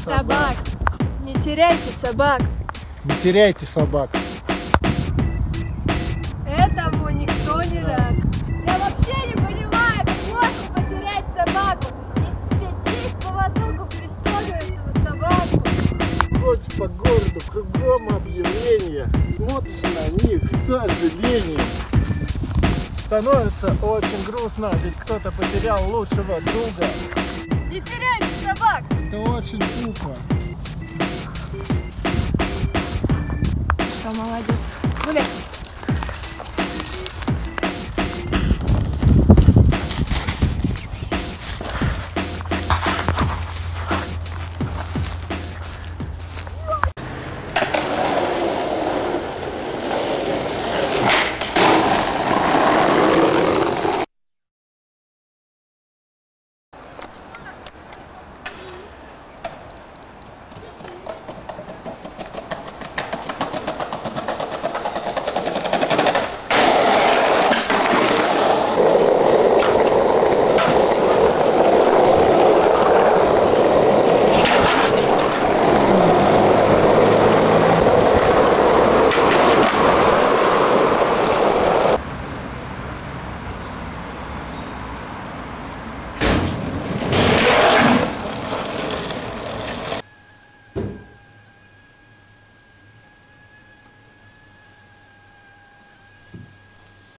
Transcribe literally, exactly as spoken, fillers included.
собак. Не теряйте собак. Не теряйте собак. Этому никто не рад. Я вообще не понимаю, как можно потерять собаку. Есть, ведь есть поводок, пристегивается на собаку. Ходишь по городу, кругом объявления, смотришь на них с сожалением. Становится очень грустно, ведь кто-то потерял лучшего друга. Не теряйте собак. Это очень глупо. Что, молодец. Гуляй.